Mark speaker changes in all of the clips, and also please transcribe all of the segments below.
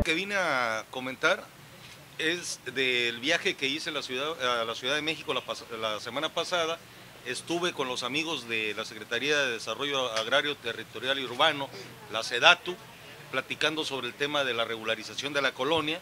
Speaker 1: Que vine a comentar es del viaje que hice a la Ciudad de México la semana pasada. Estuve con los amigos de la Secretaría de Desarrollo Agrario, Territorial y Urbano, la SEDATU, platicando sobre el tema de la regularización de la colonia.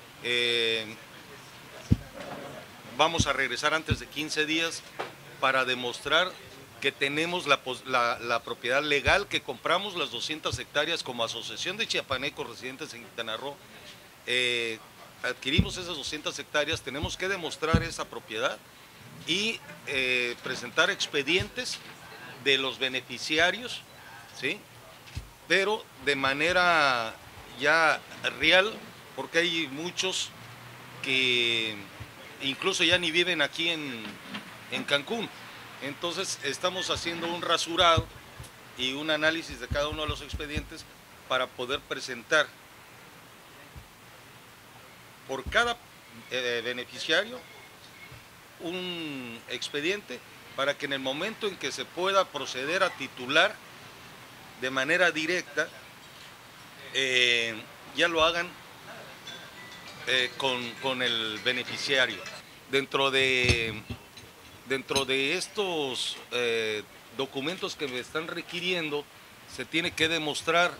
Speaker 1: Vamos a regresar antes de 15 días para demostrar que tenemos la propiedad legal, que compramos las 200 hectáreas como Asociación de Chiapanecos Residentes en Quintana Roo. Adquirimos esas 200 hectáreas, tenemos que demostrar esa propiedad y presentar expedientes de los beneficiarios, ¿sí? Pero de manera ya real, porque hay muchos que incluso ya ni viven aquí en Cancún. Entonces estamos haciendo un rasurado y un análisis de cada uno de los expedientes para poder presentar por cada beneficiario un expediente para que en el momento en que se pueda proceder a titular de manera directa, ya lo hagan con el beneficiario. Dentro de estos documentos que me están requiriendo, se tiene que demostrar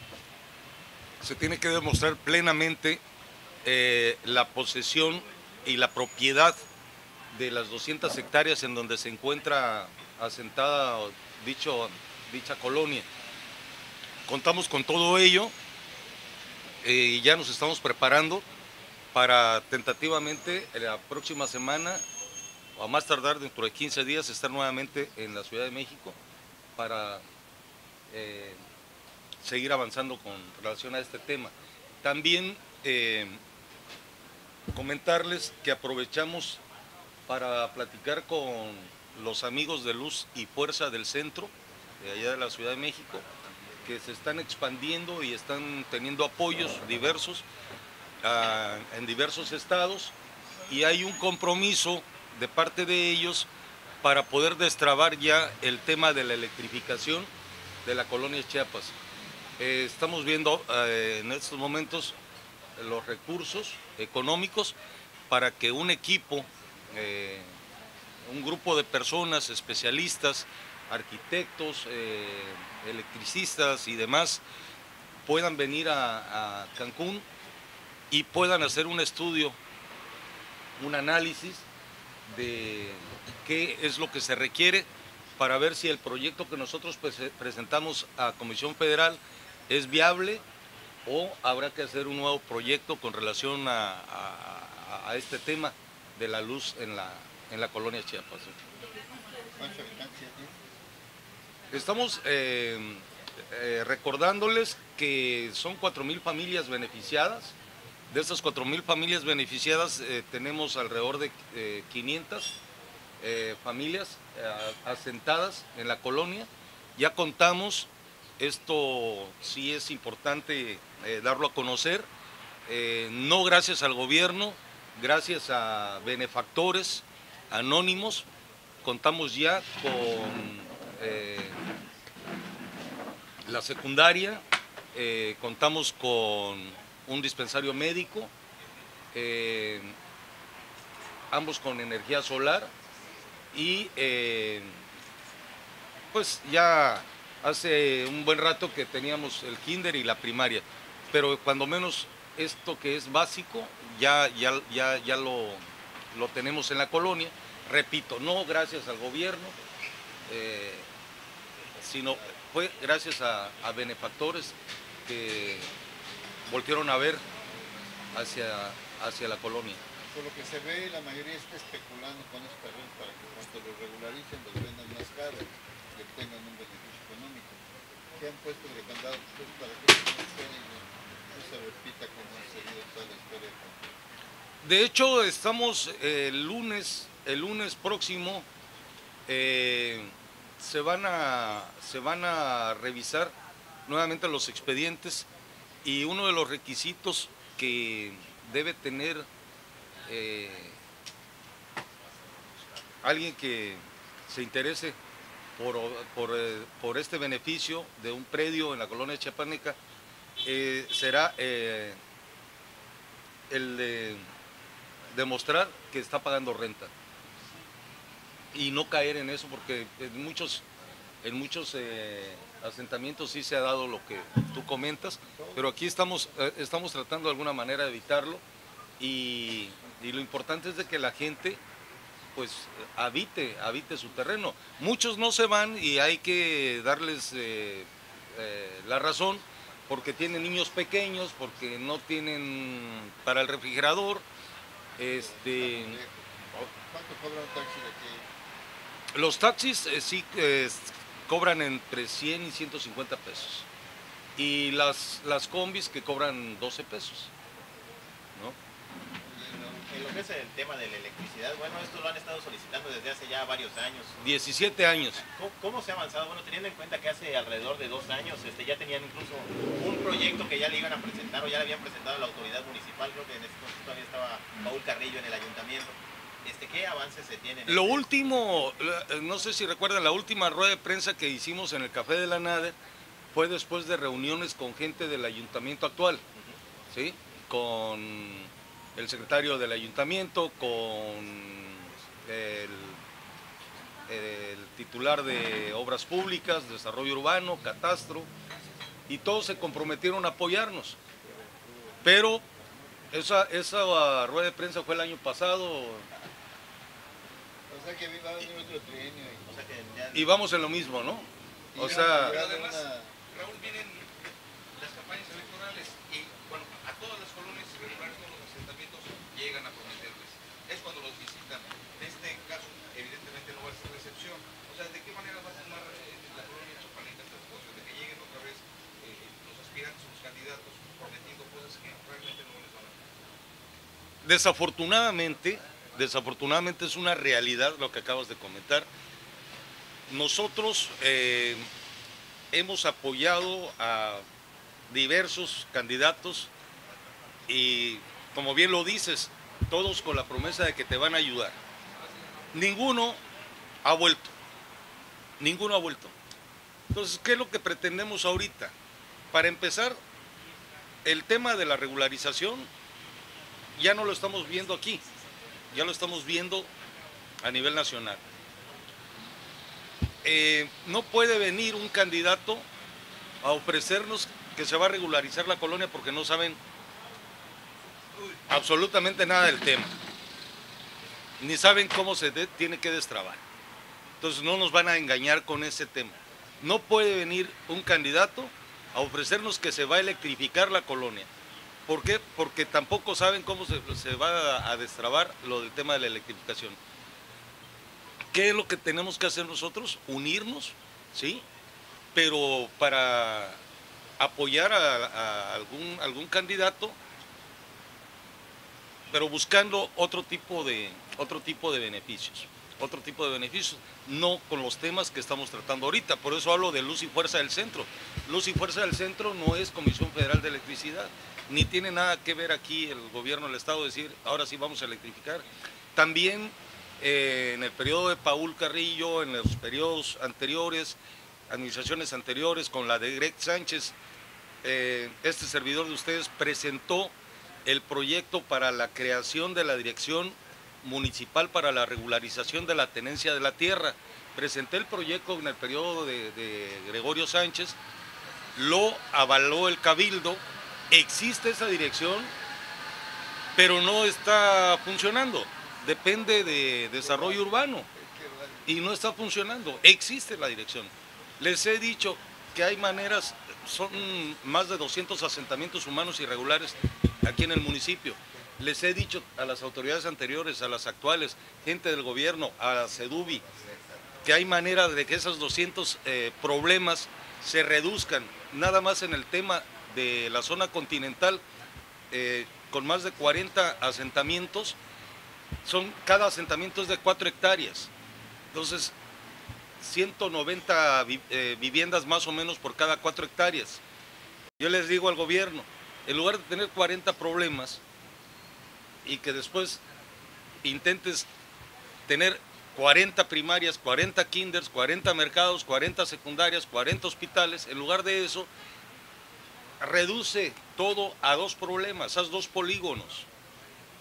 Speaker 1: plenamente la posesión y la propiedad de las 200 hectáreas en donde se encuentra asentada dicha colonia. Contamos con todo ello y ya nos estamos preparando para tentativamente la próxima semana o a más tardar dentro de 15 días estar nuevamente en la Ciudad de México para seguir avanzando con relación a este tema. También comentarles que aprovechamos para platicar con los amigos de Luz y Fuerza del Centro, de allá de la Ciudad de México, que se están expandiendo y están teniendo apoyos diversos en diversos estados, y hay un compromiso de parte de ellos para poder destrabar ya el tema de la electrificación de la colonia Chiapas. Estamos viendo en estos momentos los recursos económicos para que un equipo, un grupo de personas, especialistas, arquitectos, electricistas y demás, puedan venir a Cancún y puedan hacer un estudio, un análisis de qué es lo que se requiere para ver si el proyecto que nosotros presentamos a Comisión Federal es viable o habrá que hacer un nuevo proyecto con relación a este tema de la luz en la colonia Chiapas.
Speaker 2: ¿Cuántos habitantes tiene?
Speaker 1: Estamos recordándoles que son 4,000 familias beneficiadas. De estas 4,000 familias beneficiadas tenemos alrededor de 500 familias asentadas en la colonia. Ya contamos, esto sí es importante darlo a conocer, no gracias al gobierno, gracias a benefactores anónimos. Contamos ya con la secundaria, contamos con un dispensario médico, ambos con energía solar, y pues ya hace un buen rato que teníamos el kinder y la primaria, pero cuando menos esto que es básico ya lo tenemos en la colonia. Repito, no gracias al gobierno, sino fue gracias a benefactores que voltearon a ver hacia la colonia.
Speaker 2: Por lo que se ve, la mayoría está especulando con estos terrenos para que cuando los regularicen los vendan más caros y obtengan un beneficio económico. ¿Qué han puesto de candado ustedes para que esto no se repita como ha seguido toda la historia?
Speaker 1: De hecho, estamos el lunes próximo, se van a revisar nuevamente los expedientes, y uno de los requisitos que debe tener alguien que se interese por este beneficio de un predio en la colonia chiapaneca será el de demostrar que está pagando renta y no caer en eso, porque en muchos asentamientos sí se ha dado lo que tú comentas, pero aquí estamos tratando de alguna manera de evitarlo y lo importante es de que la gente pues habite su terreno. Muchos no se van y hay que darles la razón, porque tienen niños pequeños, porque no tienen para el refrigerador.
Speaker 2: ¿Cuánto cobra un taxi de aquí?
Speaker 1: Los taxis sí cobran entre 100 y 150 pesos. Y las combis que cobran 12 pesos, ¿no?
Speaker 3: En lo que es el tema de la electricidad, bueno, esto lo han estado solicitando desde hace ya varios años.
Speaker 1: 17 años.
Speaker 3: ¿Cómo se ha avanzado? Bueno, teniendo en cuenta que hace alrededor de 2 años ya tenían incluso un proyecto que ya le iban a presentar o ya le habían presentado a la autoridad municipal, creo que en ese entonces todavía estaba Paul Carrillo en el ayuntamiento. ¿Qué avances se tienen?
Speaker 1: Lo último, no sé si recuerdan, la última rueda de prensa que hicimos en el Café de la Nada fue después de reuniones con gente del ayuntamiento actual, ¿sí? Con el secretario del ayuntamiento, con el titular de Obras Públicas, Desarrollo Urbano, Catastro, y todos se comprometieron a apoyarnos. Pero esa rueda de prensa fue el año pasado.
Speaker 2: O sea que va a venir otro trienio.
Speaker 3: O sea que ya...
Speaker 1: Y vamos en lo mismo, ¿no? O sea...
Speaker 4: Pero además, Raúl, vienen las campañas electorales y, bueno, a todas las colonias irregulares, todos los asentamientos llegan a prometerles. Es cuando los visitan. En este caso, evidentemente no va a ser la excepción. O sea, ¿de qué manera va a tomar la colonia Chapalita esta situación? De que lleguen otra vez los aspirantes, los candidatos, prometiendo cosas que realmente no les van a dar.
Speaker 1: Desafortunadamente es una realidad lo que acabas de comentar. Nosotros hemos apoyado a diversos candidatos y, como bien lo dices, todos con la promesa de que te van a ayudar. Ninguno ha vuelto. Entonces, ¿qué es lo que pretendemos ahorita? Para empezar, el tema de la regularización ya no lo estamos viendo aquí, ya lo estamos viendo a nivel nacional. No puede venir un candidato a ofrecernos que se va a regularizar la colonia porque no saben absolutamente nada del tema, ni saben cómo se tiene que destrabar. Entonces no nos van a engañar con ese tema. No puede venir un candidato a ofrecernos que se va a electrificar la colonia. ¿Por qué? Porque tampoco saben cómo se va a destrabar lo del tema de la electrificación. ¿Qué es lo que tenemos que hacer nosotros? Unirnos, ¿sí? Pero para apoyar a algún candidato, pero buscando otro tipo de beneficios. No con los temas que estamos tratando ahorita. Por eso hablo de Luz y Fuerza del Centro. Luz y Fuerza del Centro no es Comisión Federal de Electricidad, ni tiene nada que ver aquí el gobierno del Estado decir, ahora sí vamos a electrificar. También en el periodo de Paul Carrillo, en los periodos anteriores, administraciones anteriores, con la de Greg Sánchez, este servidor de ustedes presentó el proyecto para la creación de la Dirección Municipal para la Regularización de la Tenencia de la Tierra. Presenté el proyecto en el periodo de Gregorio Sánchez, lo avaló el Cabildo, existe esa dirección, pero no está funcionando. Depende de desarrollo urbano y no está funcionando. Existe la dirección. Les he dicho que hay maneras, son más de 200 asentamientos humanos irregulares aquí en el municipio. Les he dicho a las autoridades anteriores, a las actuales, gente del gobierno, a la CEDUBI, que hay manera de que esos 200 problemas se reduzcan. Nada más en el tema de la zona continental, con más de 40 asentamientos, cada asentamiento es de 4 hectáreas, entonces 190 viviendas más o menos por cada 4 hectáreas. Yo les digo al gobierno, en lugar de tener 40 problemas y que después intentes tener 40 primarias, 40 kinders, 40 mercados, 40 secundarias, 40 hospitales, en lugar de eso, reduce todo a 2 problemas, a 2 polígonos.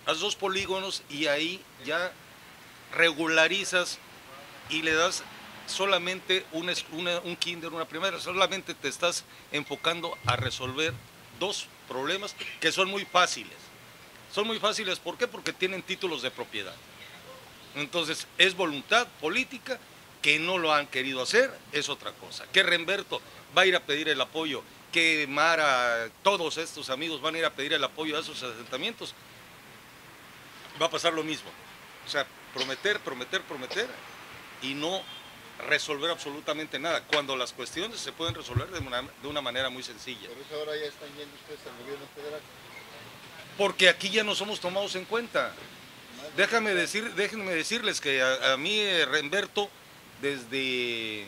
Speaker 1: haz 2 polígonos y ahí ya regularizas y le das solamente un kinder, una primera, solamente te estás enfocando a resolver 2 problemas que son muy fáciles. Son muy fáciles, ¿por qué? Porque tienen títulos de propiedad. Entonces, es voluntad política, que no lo han querido hacer, es otra cosa. Que Remberto va a ir a pedir el apoyo, que Mara, todos estos amigos van a ir a pedir el apoyo a esos asentamientos, va a pasar lo mismo. O sea, prometer, prometer, prometer y no resolver absolutamente nada, cuando las cuestiones se pueden resolver de una manera muy sencilla.
Speaker 2: Por eso ahora ya están yendo ustedes al gobierno federal.
Speaker 1: Porque aquí ya no somos tomados en cuenta. Déjenme decirles que a mí Remberto, desde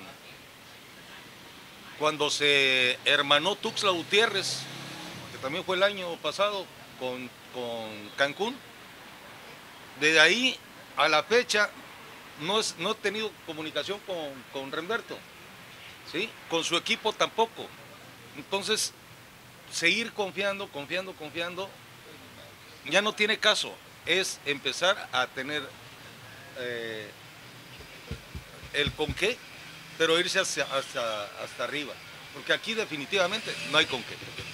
Speaker 1: cuando se hermanó Tuxtla Gutiérrez, que también fue el año pasado con Cancún, desde ahí a la fecha no he tenido comunicación con Remberto, ¿sí? Con su equipo tampoco. Entonces, seguir confiando, ya no tiene caso. Es empezar a tener el con qué, pero irse hasta arriba, porque aquí definitivamente no hay con qué.